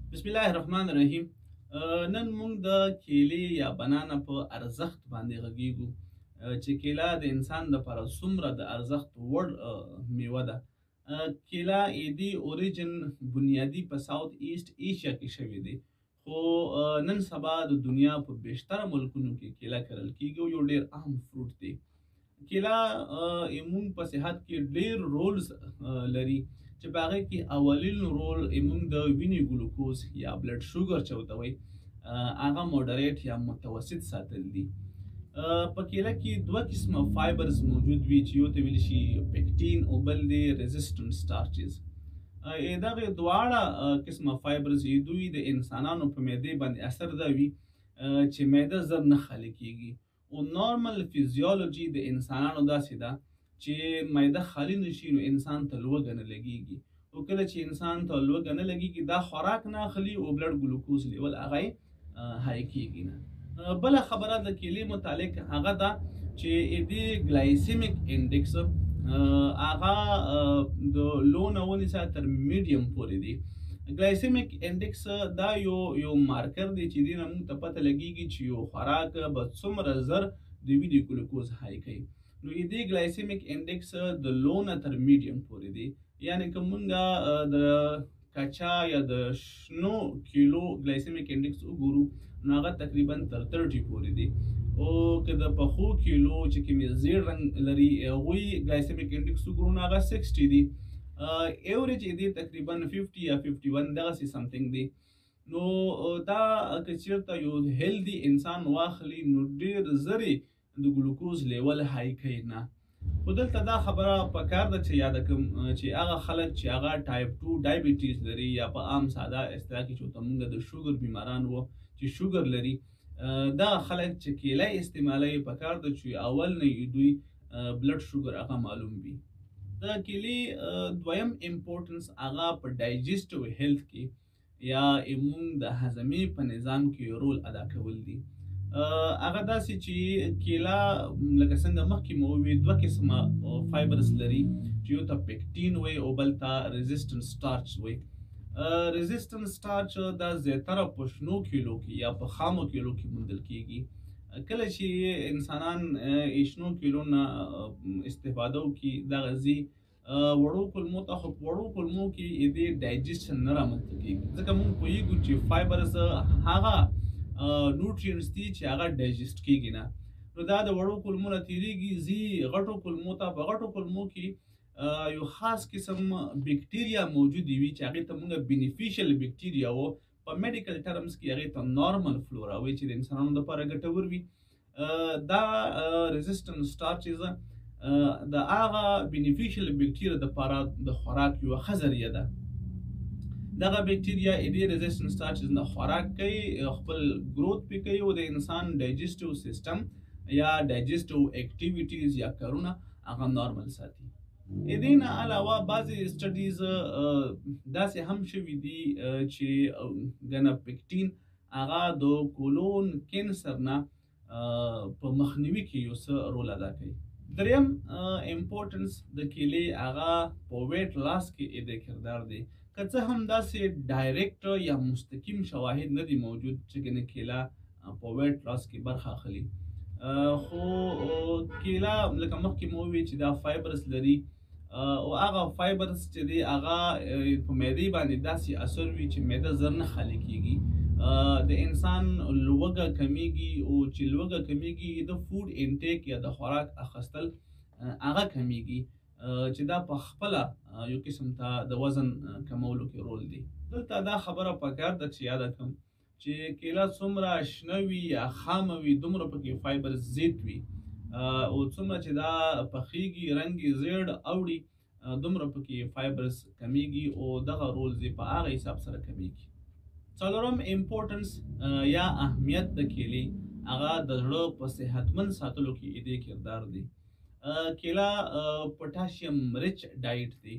بسم الله الرحمن الرحیم. نن موږ د کیلې یا بنانا په ارزښت باندې غږیږو چې کیله د انسان لپاره څومره د ارزښت وړ میوه ده. کیله ایدی اوریجن بنیادی په ساوث ایست ایشیا کې شوې دی، خو نن سبا د دنیا په بیشتره ملکونو کې کیله کرل کیږي او یو ډیر اهم فروټ دی. کیله ایمون په صحت کې ډیر رولز لري چې په هغه کې اولین رول ایمون د وینې ګلوکوز یا بلډ شوګر چوته وي هغه موډریټ یا متوسط ساتل دي. په کیله کې دوه قسمه فایبرز موجود وي چې یو ته ویل شي پکټین او بل دی ریزिस्टنت سټارچز. دغه دواړه قسمه فایبرز دوی د انسانانو په معده باندې اثر کوي چې معده زر نه خالي کیږي او نورمال فیزیولوژي د انسانانو داسې ده چې معده خالی نشي نو انسان ته لوږه نه لګیږي، او کله چې انسان ته لوږه نه لګیږي دا خوراک نه اخلي او بلډ ګلوکوز لیول هغه هاي کیږي نه. بل خبره د کیلې متعلق هغه ده چې د ګلایسیمیک انډیکس هغه د لو نه ونیسه تر میډیم پورې دی. ګلایسیمیک انډیکس دا یو مارکر دی چې دینه موږ ته پته لګیږي چې یو خوراک به څومره زر د وینې ګلوکوز هاي کوي. نو دې ګلایسیمیک انډیکس د لو نه تر میډیم پورې دی، یعنی که موږ د کچا یا د شنو کیلو ګلایسیمیک انډیکس وګورو نو هغه تقریبا تر 30 پورې دی، او که د پخو کیلو چې کومې زیړ رنګ لري هغوی ګلایسیمیک انډیکس وګورو نو هغه 60 دی. ایوریج دې تقریبا 50 یا 51 دغسې سمثینګ دی. نو دا که چېرته یو هیلدي انسان واخلي نو ډېر زرې د ګلوکوز لیول هاي کوي نه. خو دلته دا خبره پکار ده چې یاد کړم چې هغه خلک چې هغه ټایپ 2 ډایبیټیز لري یا په عام ساده اصطلاح کې چې ورته موږ د شوګر بیماران وو چې شوګر لري، دا خلک چې کیله استعمالوي پکار ده چې اول نه دوی بلډ شوګر هغه معلوم وي. د کیلې دویم امپورټنس هغه په ډایجسټیو هیلث کې یا ایمون د هضمي په نظام کې رول ادا کول دي. هغه داسې چې کیله لکه څنګه مخکې مو وویل دوه قسمه فایبرز لري چې یو ته پکټین وي او بل ته ریزिस्टنت سټارچ وي. ریزिस्टنت سټارچ دا زیاتره په شنو کیلو کې یا په خامو کیلو کې موندل کیږي. کله چې انسانان شنو کیلو نه استفاده وکړي دا غذي وړو کلمو ته، خو وړو کلمو کې دې ډایجسشن نه رامنځته کیږي ځکه موږ پوهیږو چې فایبرز هغه نوټرینټس دي چې هغه ډایجسټ کیږي نه. نو دا د وړو کلمو نه تیریږي ځي غټو کلمو ته. په غټو کلمو کې یو خاص قسم بکټیریا موجود وي چې هغې ته موږ بینیفیشل بکټیریا وو، په میډیکل ټرمز کې هغې ته نارمل فلورا وایي چې د انسانانو لپاره ګټور وي. دا ریزिस्टنت سټارچز د هغه بینیفیشل بکټیریا لپاره د خوراک یوه ښه ذریعه ده. دغه بکټیریا دې ریزिस्टنت سټارچز نه خوراک کوي، خپل گروث پې کوي او د انسان ډایجسټیو سیستم یا ډایجسټیو اکټیویټیز یا کارونه هغه نارمل ساتي. دې نه علاوه بعضې سټډیز داسې هم شوي دي چې ګنه پکټین هغه د کولون کینسر نه په مخنیوي کې یو څه رول ادا کوي. دریم امپورټنس د کیلې هغه په ویټ لاس کې د کردار دی. که څه هم داسې ډایرکټ یا مستقیم شواهد نه دي موجود چې ګنې کیله په ویټ لاس کې برخه اخلي، خو کیله لکه مخکې مو وویل چې دا فایبرز لري او هغه فایبرز چې دی هغه په معدې باندې داسې اثر وي چې معده زر نه خالي کیږي. د انسان لوږه کمیږي او چې لوږه کمیږي د فود انټیک یا د خوراک اخیستل هغه کمیږي چې دا په خپله یو قسم ته د وزن کمولو کې رول دی. دلته دا خبره پکار ده چې یاده کړم چې کیله څومره شنه وي یا خامه وي دومره پکې فایبر زیات وي، او څومره چې دا پخیږي رنګ یې زیړ اوړي دومره پکې فایبرز کمیږي او دغه رول یې په هغه حساب سره کمیږي. څلورم امپورټنس یا اهمیت د کیلې هغه د زړه په صحتمند ساتلو کې دې کردار دی. کیله پوټاشیم ریچ ډایټ دی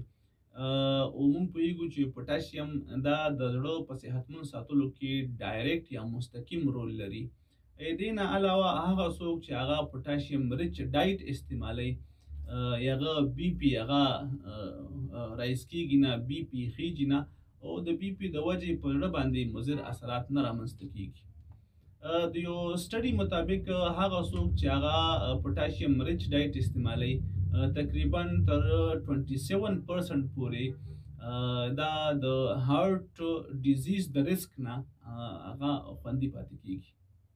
او موږ پوهیږو چې پوټاشیم دا د زړه په صحتمند ساتلو کې ډایرکټ یا مستقیم رول لري. دې نه علاوه هغه څوک چې هغه پوټاشیم ریچ ډایټ استعمالوي هغه بی پی هغه رایز کیږي نه، بی پی خیږي نه او د بي پي د وجې په زړه باندې مضر اثرات نه رامنځته کیږي. د یو سټډي مطابق هغه څوک چې هغه پوټاشیم ریچ ډایټ استعمالوي تقریبا تر 27% پورې دا د هارت ډیزیز د ریسک نه هغه خوندي پاتې کیږي.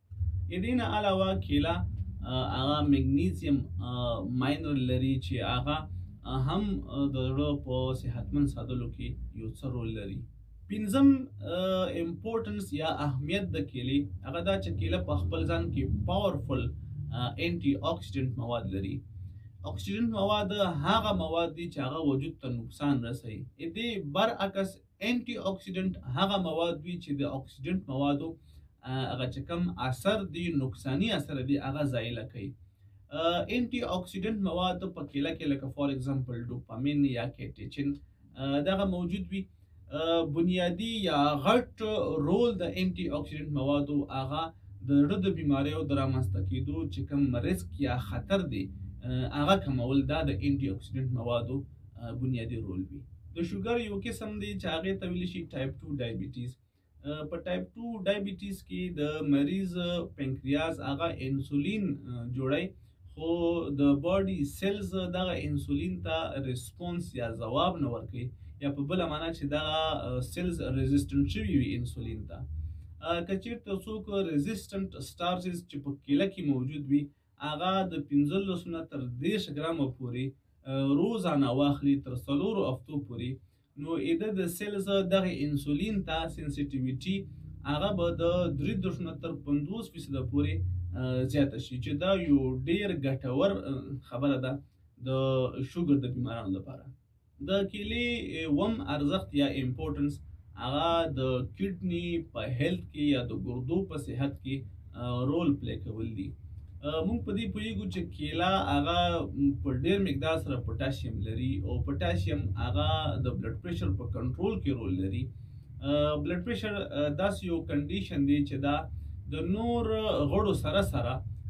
دې نه علاوه کیله هغه مګنیزیم ماینرل لري چې هغه هم د زړه په صحتمند ساتلو کې یو څه رول لري. پنځم امپورټنس یا اهمیت د کیلې هغه دا چې کیله په خپل ځان کې پاورفل انټي اکسیډنټ مواد لري. اکسیډنټ مواد هغه مواد دي چې هغه وجود ته نقصان رسوي. دې برعکس انټي اکسیډنټ هغه مواد وي چې د اکسیډنټ موادو هغه چې کوم اثر دی نقصانی اثر دی هغه زایله کوي. انټي اکسیډنټ مواد په کیله کې لکه فار ایگزامپل ډوپامین یا کیټیچن دغه موجود وي. بنیادی یا غټ رول د انټي اکسیډنټ موادو هغه د زړه د بیماریو د رامنځته کېدو چې کوم ریسک یا خطر دی هغه کمول دا د انټي اکسیډنټ موادو بنیادی رول وي. د شوګر یو قسم دی چې هغه ته ویل شي ټایپ 2 ډایبیټیز. په ټایپ 2 ډایبیټیز کې د مریض پنکریاس هغه انسولین جوړي خو د باډي سیلز دغه انسولین ته ریسپونس یا ځواب نه ورکوي یا په بله معنا چې دغه سیلز ریزیسټنټ شوي وي انسولین ته. که چیرته څوک ریزیسټنټ سټارچز چې په کیله کې موجود وي هغه د 15 نه تر 30 ګرامه پورې روزانه واخلي تر 4 هفتو پورې نو د سیلز دغه انسولین ته سنسیټیویټي هغه به د 3 نه تر 50% پورې زیاته شي چې دا یو ډیر ګټور خبره ده د شوګر د بیمارانو لپاره. د کیلې وم ارزښت یا امپورټنس هغه د کډنی په هیلث کې یا د ګردو په صحت کې رول پلی کول دي. مونږ په دې پوهیږو چې کیله هغه په ډیر مقدار سره پوټاشیم لري او پوټاشیم هغه د بلډ پریشر په کنټرول کې رول لري. بلډ پریشر داسې یو کنډیشن دی چې دا د نور غړو سره سره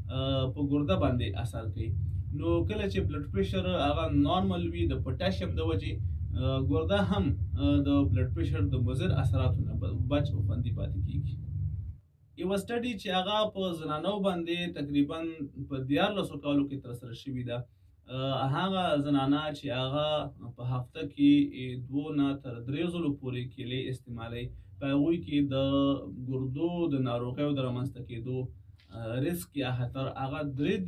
په ګرده باندې اثر کوي. نو کله چې بلډ پریشر هغه نارمل وي د پوټاشیم د وجې ګرده هم د بلډ پریشر د مضر اثراتو نه بچ او خوندي پاتې کیږي. یو سټډي چې هغه په زنانو باندې تقریبا په 14 کالو کې ترسره شوې ده هغه زنانه چې هغه په هفته کې 2 نه تر 3 ځلو پورې کیلې استعمالوي په هغوی کې د ګردو د ناروغیو د رامنځته کېدو ریسک یا خطر هغه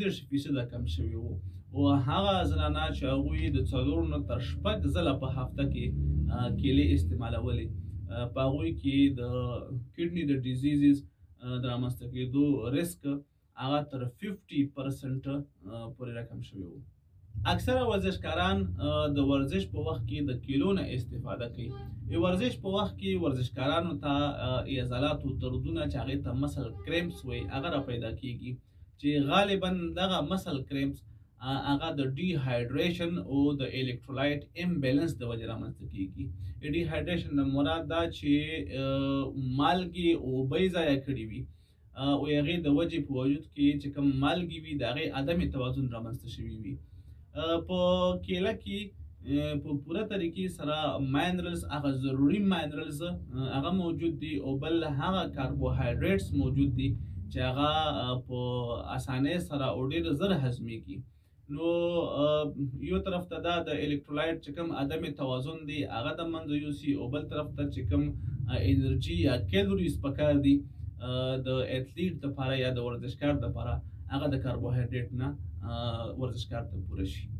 33% کم شوی و او هغه زنانه چې هغوی د 4 نه تر 6 ځله په هفته کې کیلې استعمالولې په هغوی کې د کډنی د ډیزیزز د رامنځته کېدو ریسک هغه تر 50% پورې راکم شوی و. اکثره ورزشکاران د ورزش په وخت کې د کیلو نه استفاده کوي. د ورزش په وخت کې ورزشکارانو ته عضلات او دردونه چې هغې ته مسل کریمپس وایي هغه را پیدا کیږي چې غالبا دغه مسل کریمپس هغه د ډي هایډریشن او د الکترولایټ امبیلنس د وجې رامنځته کیږي. ډي هایډریشن نه مراد دا چې مالګې اوبه یې ضایع کړي وي او هغې د وجې په وجود کې چې کوم مالګې وي د هغې عدم توازن رامنځته شوي وي. په کیله کې په پوره طریقې سره ماینرلز هغه ضروري ماینرلز هغه موجود دي او بل هغه کاربوهایډریټس موجود دي چې هغه په اسانۍ سره او ډېر زر هضمېږي. نو یو طرف ته دا د الکترولایټ چې کوم عدم توازن دی هغه د منځه یوسي او بل طرف ته چې کوم انرژي یا کیلوریز پکار دي د ایتلیټ لپاره یا د ورزشکار لپاره هغه د کاربوهایډریټ نه ورزشکار ته پوره شي.